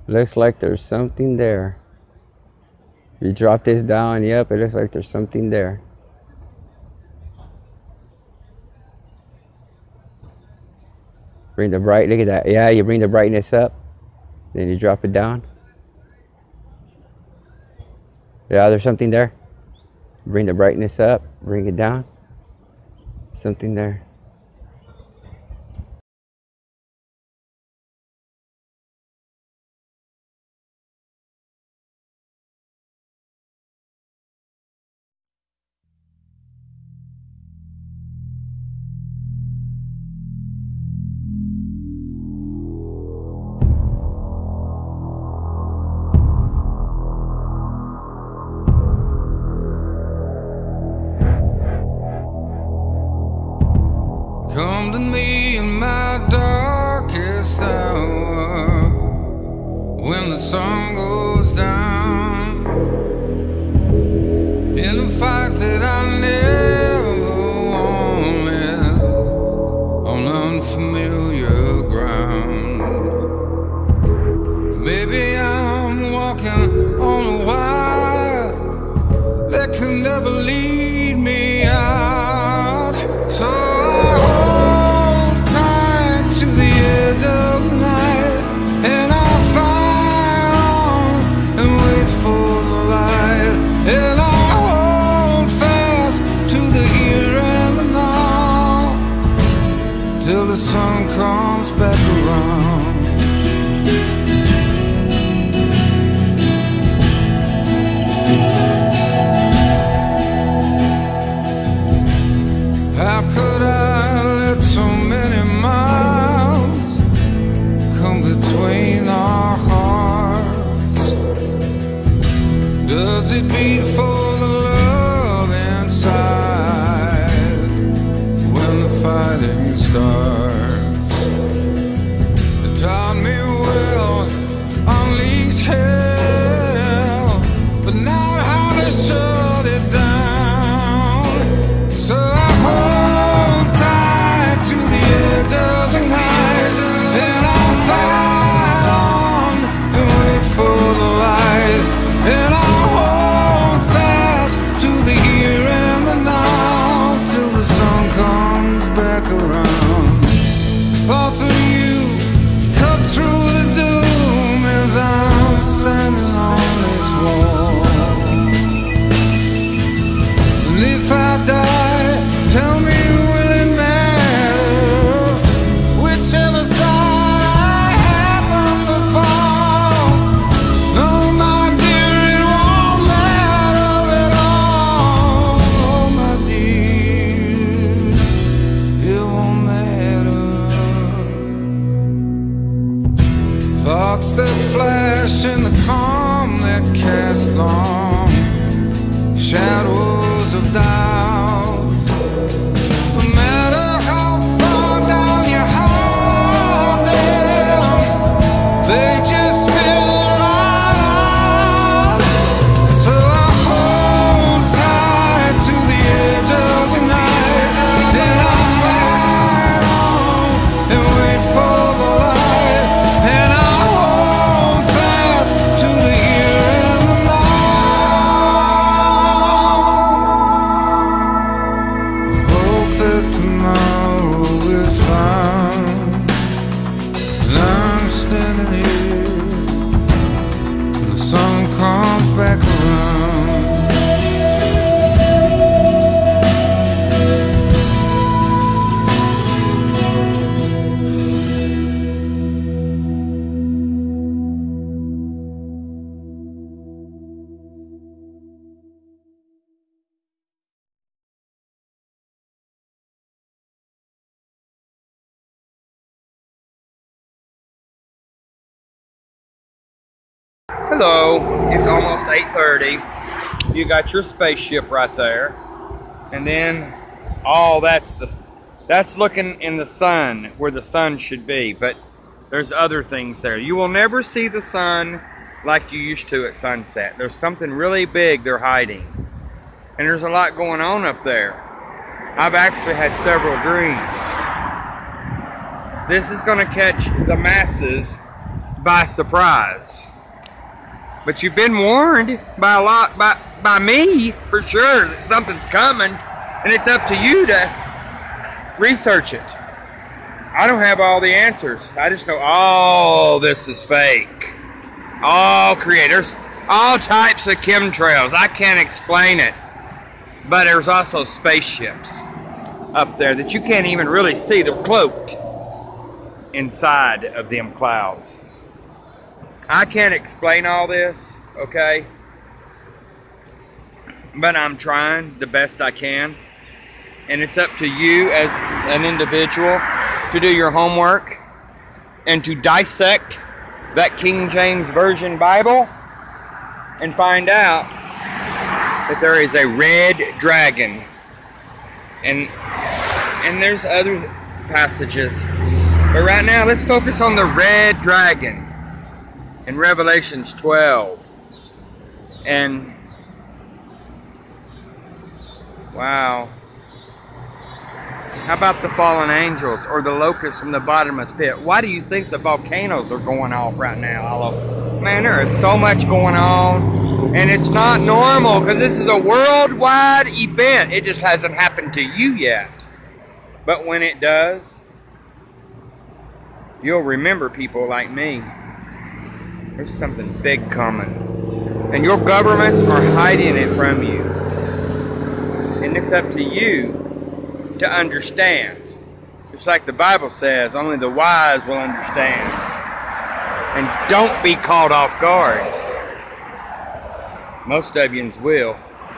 Looks like there's something there. You drop this down, yep, it looks like there's something there. Bring the bright, look at that. Yeah, you bring the brightness up, then you drop it down. Yeah, there's something there. Bring the brightness up, bring it down. Something there. Come to me in my darkest hour, when the sun goes down, in a fight that I never wanted, on unfamiliar ground. Maybe I'm walking on a wire that could never lead me out. So till the sun comes back around. How could I let so many miles come between our hearts? Does it beat for the love inside when the fighting starts? It taught me well, unleash hell, but not how to shut it down. So I hold tight to the edge of the night, and I'll fight on and wait for the light, and I'll hold fast to the here and the now till the sun comes back around. Thoughts of you cut through the doom as I'm standing on this wall. And if I die, tell me, will it matter whichever side I happen to fall? No, my dear, it won't matter at all. Oh, my dear, it won't matter. Thoughts that flash in the calm that cast long shadows of doubt. No matter how far down you hold them, they just spill right out. So I hold tight to the edge of the night, and I fight on and wait for the light, and I hold fast to the here and the now. Hope that tomorrow is fine, and I'm standing here when the sun comes back around. Hello, it's almost 8:30. You got your spaceship right there, and then that's looking in the sun where the sun should be, but there's other things there. You will never see the sun like you used to at sunset. There's something really big they're hiding, and there's a lot going on up there. I've actually had several dreams. This is going to catch the masses by surprise. But you've been warned by me for sure that something's coming, and it's up to you to research it. I don't have all the answers. I just know all this is fake. All creators, all types of chemtrails. I can't explain it. But there's also spaceships up there that you can't even really see. They're cloaked inside of them clouds. I can't explain all this, okay? But I'm trying the best I can. And it's up to you as an individual to do your homework and to dissect that King James Version Bible and find out that there is a red dragon. And there's other passages. But right now, let's focus on the red dragon in Revelations 12. And wow. How about the fallen angels or the locusts from the bottomless pit? Why do you think the volcanoes are going off right now all over? Man, there is so much going on, and it's not normal because this is a worldwide event. It just hasn't happened to you yet. But when it does, you'll remember people like me. There's something big coming, and your governments are hiding it from you. And it's up to you to understand. Just like the Bible says, only the wise will understand. And don't be caught off guard. Most of yous will.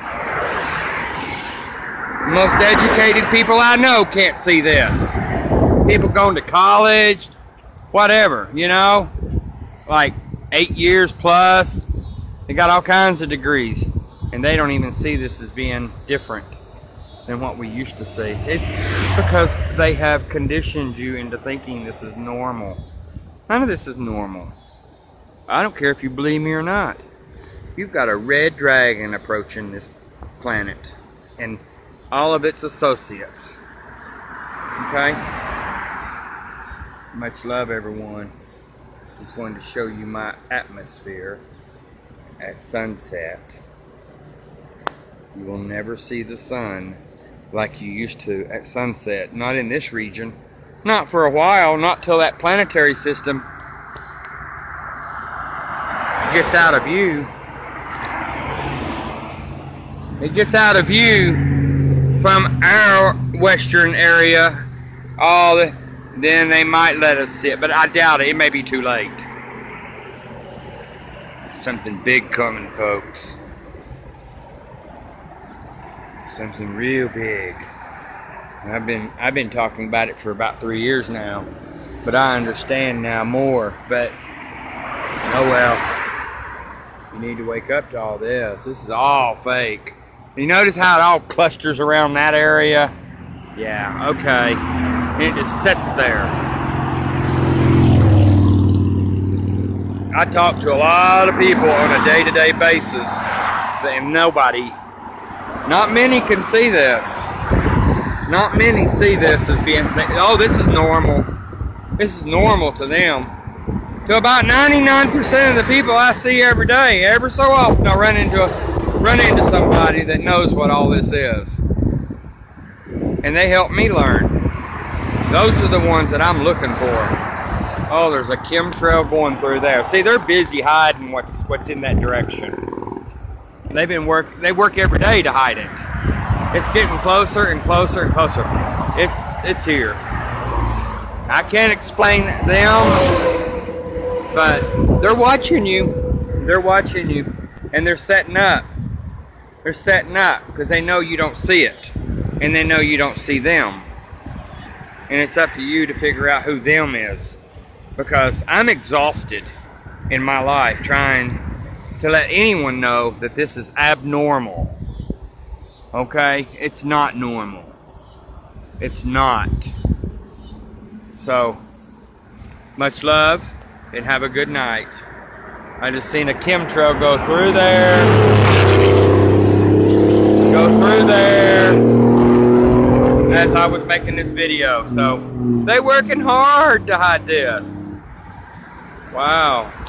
The most educated people I know can't see this. People going to college, whatever, you know, like 8 years plus. They got all kinds of degrees, and they don't even see this as being different than what we used to see. It's because they have conditioned you into thinking this is normal. None of this is normal. I don't care if you believe me or not. You've got a red dragon approaching this planet and all of its associates. Okay? Much love, everyone. Just wanted to show you my atmosphere at sunset. You will never see the sun like you used to at sunset. Not in this region. Not for a while. Not till that planetary system gets out of view. It gets out of view from our western area. Then they might let us see it, but I doubt it. It may be too late. Something big coming, folks. Something real big. I've been talking about it for about 3 years now, but I understand now more. But oh well. You need to wake up to all this. This is all fake. You notice how it all clusters around that area? Yeah, okay. And it just sits there. I talk to a lot of people on a day-to-day basis, and nobody, not many can see this. Not many see this as being, oh, this is normal. This is normal to them. To about 99% of the people I see every day, every so often I run into somebody that knows what all this is. And they help me learn. Those are the ones that I'm looking for. Oh, there's a chemtrail going through there. See, they're busy hiding what's in that direction. They work every day to hide it. It's getting closer and closer and closer. It's here. I can't explain them, but they're watching you. They're watching you, and they're setting up. They're setting up because they know you don't see it, and they know you don't see them. And it's up to you to figure out who them is, because I'm exhausted in my life trying to let anyone know that this is abnormal. Okay? It's not normal. It's not. So, much love and have a good night. I just seen a chemtrail go through there. Go through there as I was making this video. So, they working hard to hide this. Wow.